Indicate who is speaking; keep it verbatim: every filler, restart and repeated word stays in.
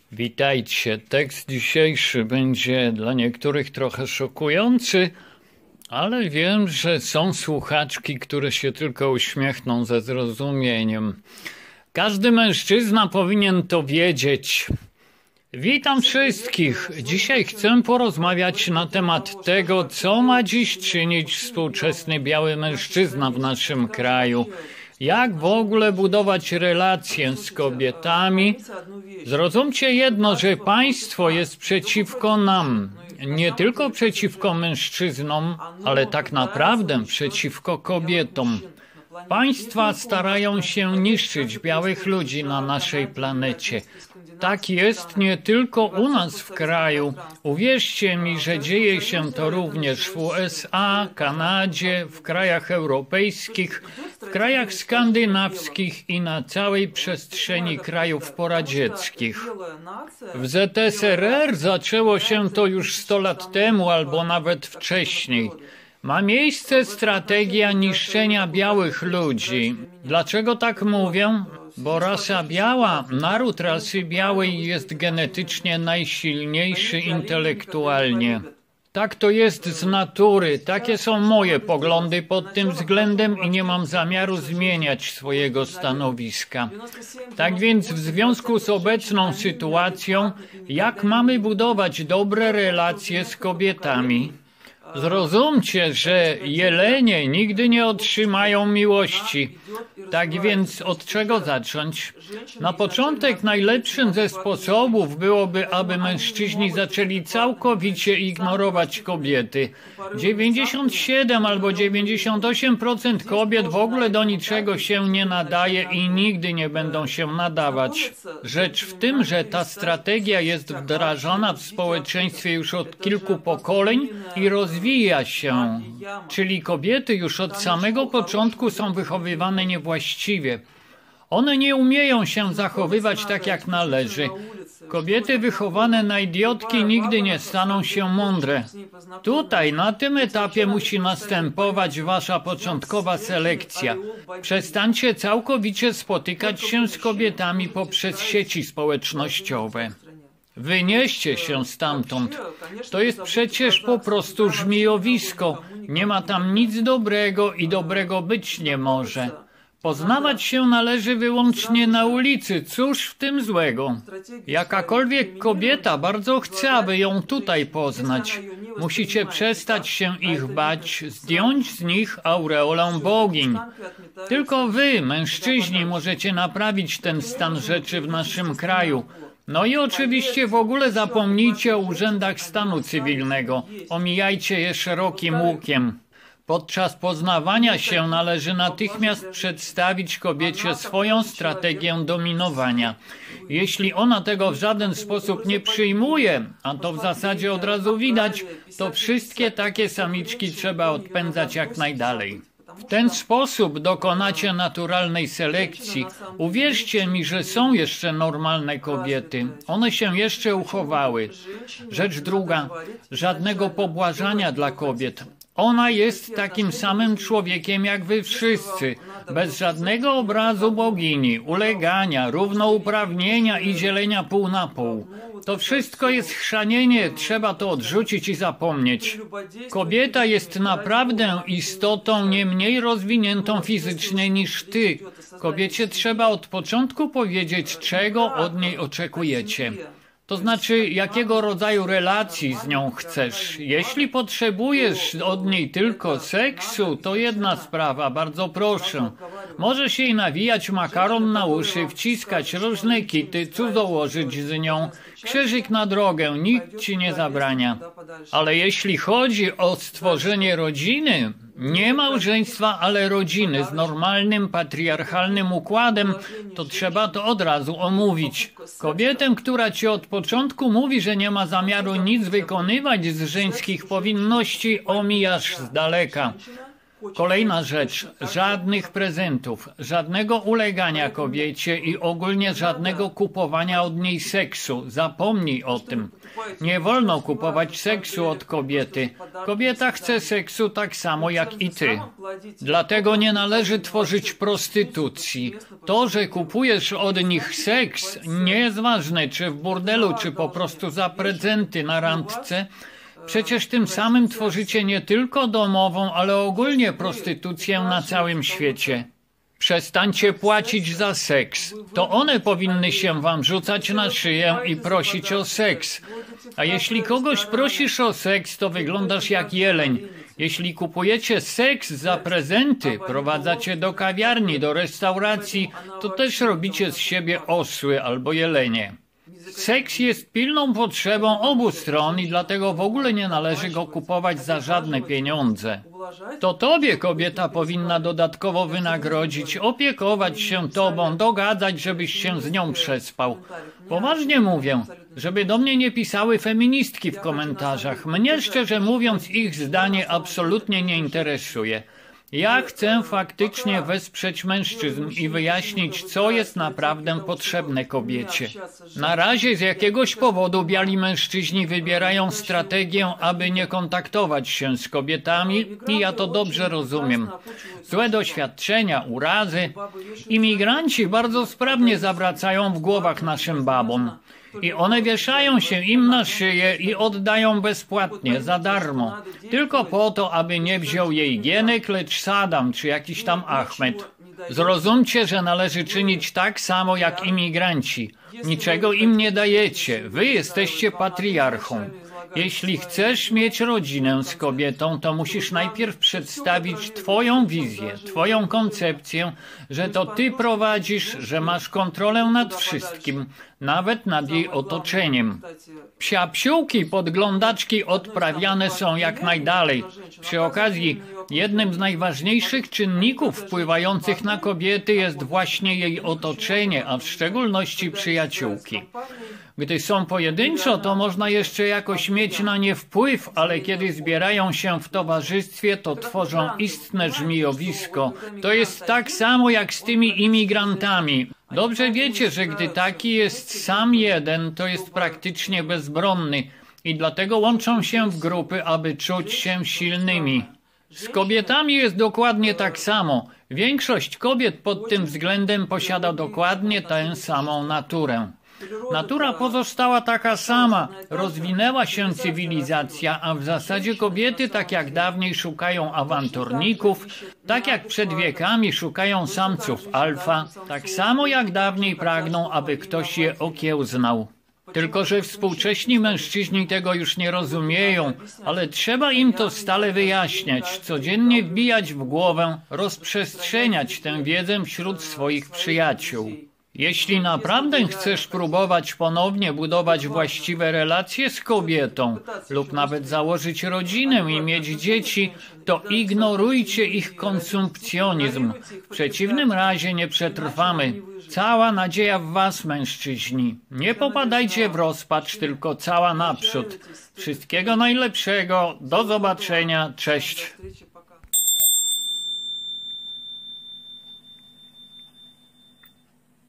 Speaker 1: Witajcie. Tekst dzisiejszy będzie dla niektórych trochę szokujący, ale wiem, że są słuchaczki, które się tylko uśmiechną ze zrozumieniem. Każdy mężczyzna powinien to wiedzieć. Witam wszystkich. Dzisiaj chcę porozmawiać na temat tego, co ma dziś czynić współczesny biały mężczyzna w naszym kraju. Jak w ogóle budować relacje z kobietami? Zrozumcie jedno, że państwo jest przeciwko nam. Nie tylko przeciwko mężczyznom, ale tak naprawdę przeciwko kobietom. Państwa starają się niszczyć białych ludzi na naszej planecie. Tak jest nie tylko u nas w kraju. Uwierzcie mi, że dzieje się to również w U S A, Kanadzie, w krajach europejskich, w krajach skandynawskich i na całej przestrzeni krajów poradzieckich. W Z S R R zaczęło się to już sto lat temu albo nawet wcześniej. Ma miejsce strategia niszczenia białych ludzi. Dlaczego tak mówię? Bo rasa biała, naród rasy białej jest genetycznie najsilniejszy intelektualnie. Tak to jest z natury, takie są moje poglądy pod tym względem i nie mam zamiaru zmieniać swojego stanowiska. Tak więc w związku z obecną sytuacją, jak mamy budować dobre relacje z kobietami? Zrozumcie, że jelenie nigdy nie otrzymają miłości. Tak więc od czego zacząć? Na początek najlepszym ze sposobów byłoby, aby mężczyźni zaczęli całkowicie ignorować kobiety. dziewięćdziesiąt siedem albo dziewięćdziesiąt osiem procent kobiet w ogóle do niczego się nie nadaje i nigdy nie będą się nadawać. Rzecz w tym, że ta strategia jest wdrażana w społeczeństwie już od kilku pokoleń i rozwijana. Rozwija się, czyli kobiety już od samego początku są wychowywane niewłaściwie. One nie umieją się zachowywać tak jak należy. Kobiety wychowane na idiotki nigdy nie staną się mądre. Tutaj, na tym etapie musi następować wasza początkowa selekcja. Przestańcie całkowicie spotykać się z kobietami poprzez sieci społecznościowe. Wynieście się stamtąd. To jest przecież po prostu żmijowisko. Nie ma tam nic dobrego i dobrego być nie może. Poznawać się należy wyłącznie na ulicy. Cóż w tym złego? Jakakolwiek kobieta bardzo chce, aby ją tutaj poznać. Musicie przestać się ich bać, zdjąć z nich aureolę bogiń. Tylko wy, mężczyźni, możecie naprawić ten stan rzeczy w naszym kraju. No i oczywiście w ogóle zapomnijcie o urzędach stanu cywilnego. Omijajcie je szerokim łukiem. Podczas poznawania się należy natychmiast przedstawić kobiecie swoją strategię dominowania. Jeśli ona tego w żaden sposób nie przyjmuje, a to w zasadzie od razu widać, to wszystkie takie samiczki trzeba odpędzać jak najdalej. W ten sposób dokonacie naturalnej selekcji. Uwierzcie mi, że są jeszcze normalne kobiety. One się jeszcze uchowały. Rzecz druga, żadnego pobłażania dla kobiet. Ona jest takim samym człowiekiem jak wy wszyscy, bez żadnego obrazu bogini, ulegania, równouprawnienia i dzielenia pół na pół. To wszystko jest chrzanienie, trzeba to odrzucić i zapomnieć. Kobieta jest naprawdę istotą nie mniej rozwiniętą fizycznie niż ty. Kobiecie trzeba od początku powiedzieć, czego od niej oczekujecie. To znaczy, jakiego rodzaju relacji z nią chcesz. Jeśli potrzebujesz od niej tylko seksu, to jedna sprawa, bardzo proszę. Możesz jej nawijać makaron na uszy, wciskać różne kity, cudzołożyć z nią, krzyżyk na drogę, nikt ci nie zabrania. Ale jeśli chodzi o stworzenie rodziny, nie małżeństwa, ale rodziny z normalnym, patriarchalnym układem, to trzeba to od razu omówić. Kobietę, która ci od początku mówi, że nie ma zamiaru nic wykonywać z żeńskich powinności, omijasz z daleka. Kolejna rzecz, żadnych prezentów, żadnego ulegania kobiecie i ogólnie żadnego kupowania od niej seksu. Zapomnij o tym. Nie wolno kupować seksu od kobiety. Kobieta chce seksu tak samo jak i ty. Dlatego nie należy tworzyć prostytucji. To, że kupujesz od nich seks, nie jest ważne, czy w burdelu, czy po prostu za prezenty na randce. Przecież tym samym tworzycie nie tylko domową, ale ogólnie prostytucję na całym świecie. Przestańcie płacić za seks. To one powinny się wam rzucać na szyję i prosić o seks. A jeśli kogoś prosisz o seks, to wyglądasz jak jeleń. Jeśli kupujecie seks za prezenty, prowadzacie do kawiarni, do restauracji, to też robicie z siebie osły albo jelenie. Seks jest pilną potrzebą obu stron i dlatego w ogóle nie należy go kupować za żadne pieniądze. To tobie kobieta powinna dodatkowo wynagrodzić, opiekować się tobą, dogadzać, żebyś się z nią przespał. Poważnie mówię, żeby do mnie nie pisały feministki w komentarzach. Mnie, szczerze mówiąc, ich zdanie absolutnie nie interesuje. Ja chcę faktycznie wesprzeć mężczyzn i wyjaśnić, co jest naprawdę potrzebne kobiecie. Na razie z jakiegoś powodu biali mężczyźni wybierają strategię, aby nie kontaktować się z kobietami i ja to dobrze rozumiem. Złe doświadczenia, urazy. Imigranci bardzo sprawnie zawracają w głowach naszym babom. I one wieszają się im na szyję i oddają bezpłatnie, za darmo. Tylko po to, aby nie wziął jej Gienek, lecz Saddam czy jakiś tam Ahmed. Zrozumcie, że należy czynić tak samo jak imigranci. Niczego im nie dajecie. Wy jesteście patriarchą. Jeśli chcesz mieć rodzinę z kobietą, to musisz najpierw przedstawić twoją wizję, twoją koncepcję, że to ty prowadzisz, że masz kontrolę nad wszystkim, nawet nad jej otoczeniem. Psiapsiółki, podglądaczki odprawiane są jak najdalej. Przy okazji, jednym z najważniejszych czynników wpływających na kobiety jest właśnie jej otoczenie, a w szczególności przyjaciółki. Gdy są pojedynczo, to można jeszcze jakoś mieć na nie wpływ, ale kiedy zbierają się w towarzystwie, to tworzą istne żmijowisko. To jest tak samo jak z tymi imigrantami. Dobrze wiecie, że gdy taki jest sam jeden, to jest praktycznie bezbronny i dlatego łączą się w grupy, aby czuć się silnymi. Z kobietami jest dokładnie tak samo. Większość kobiet pod tym względem posiada dokładnie tę samą naturę. Natura pozostała taka sama, rozwinęła się cywilizacja, a w zasadzie kobiety tak jak dawniej szukają awanturników, tak jak przed wiekami szukają samców alfa, tak samo jak dawniej pragną, aby ktoś je okiełznał. Tylko że współcześni mężczyźni tego już nie rozumieją, ale trzeba im to stale wyjaśniać, codziennie wbijać w głowę, rozprzestrzeniać tę wiedzę wśród swoich przyjaciół. Jeśli naprawdę chcesz próbować ponownie budować właściwe relacje z kobietą lub nawet założyć rodzinę i mieć dzieci, to ignorujcie ich konsumpcjonizm. W przeciwnym razie nie przetrwamy. Cała nadzieja w was, mężczyźni. Nie popadajcie w rozpacz, tylko cała naprzód. Wszystkiego najlepszego. Do zobaczenia. Cześć.